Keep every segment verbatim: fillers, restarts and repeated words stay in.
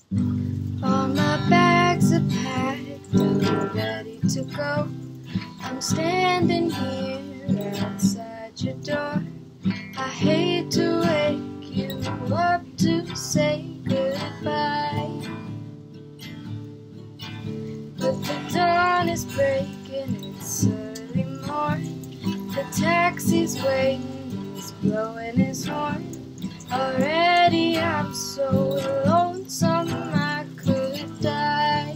All my bags are packed, I'm ready to go. I'm standing here outside your door. I hate to wake you up to say goodbye, but the dawn is breaking, it's early morning. The taxi's waiting, he's blowing his horn. Already I'm so lonesome I could die.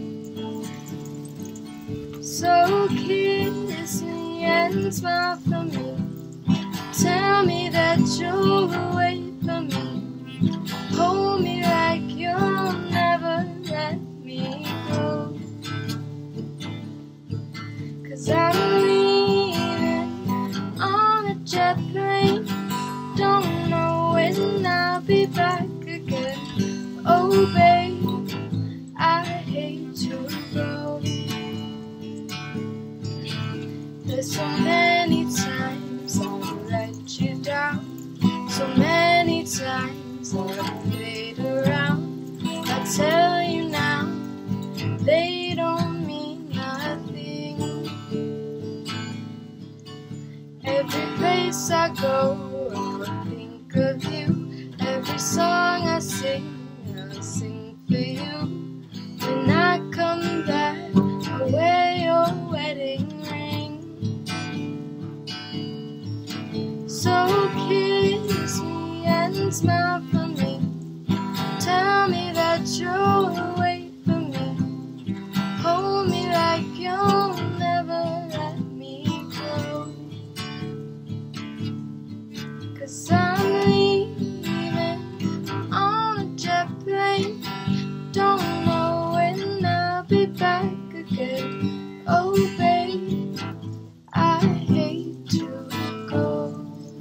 So kiss me and smile for me. Tell me that you'll wait for me. Hold me like you'll never let me go. 'Cause I'm leaving on a jet plane. Don't know when I'll be back again. Oh babe, I hate to go. There's so many times I've let you down, so many times I've played around. I tell you now, they don't mean nothing. Every place I go, I think of you. Every song I sing, I sing for you. When I come back, I wear your wedding ring. So kiss me and smile for me. Tell me that you'll wait for me. Hold me like you'll never let me go. 'Cause I'm leaving on a jet plane. Don't know when I'll be back again. Oh babe, I hate to go.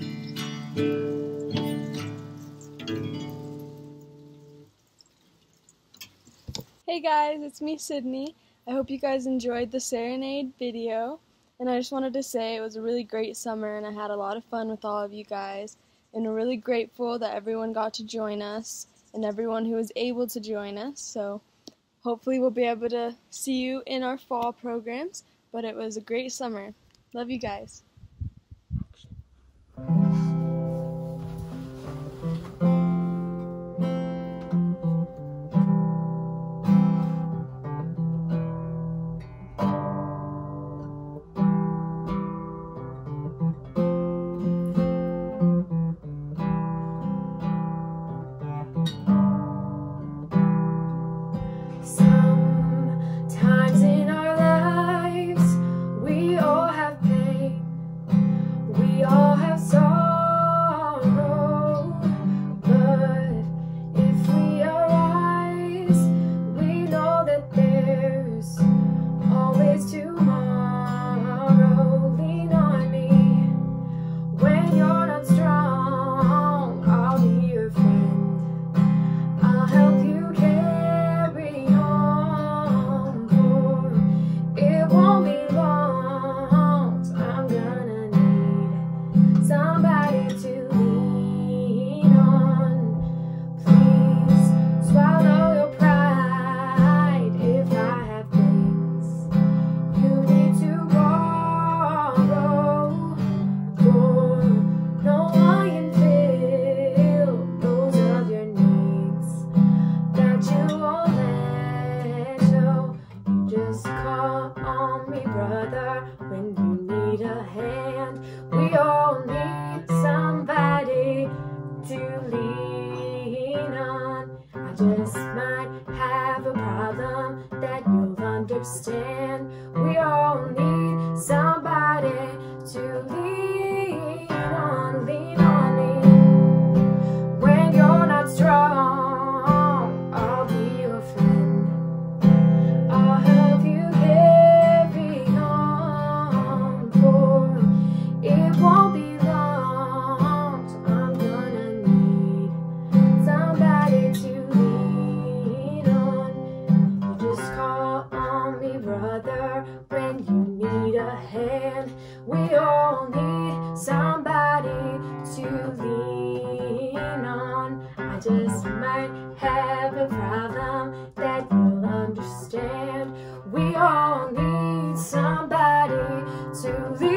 Hey guys, it's me, Sydney. I hope you guys enjoyed the Serenade video, and I just wanted to say it was a really great summer and I had a lot of fun with all of you guys, and we're really grateful that everyone got to join us and everyone who was able to join us. So hopefully we'll be able to see you in our fall programs, but it was a great summer. Love you guys. Sometimes in our lives we all have pain, we all have sorrow, but if we arise, we know that there's always tomorrow. Lean on me when you're not strong, I'll be your friend, I'll help you carry on, for it won't be long. I'm gonna need somebody to lean on. Please swallow your pride if I have things you need to borrow, for no one can fill those of your needs that you won't let show. You just call on me, brother, when you need a hand. We all need somebody to lean on. I just might have a problem that you'll understand. We all need somebody to lean on. Lean on me when you're not strong, I'll be your friend, I'll help you carry on, for it won't be long. I'm gonna need somebody to lean on. You just call on me, brother, when you need have a problem that you'll understand. We all need somebody to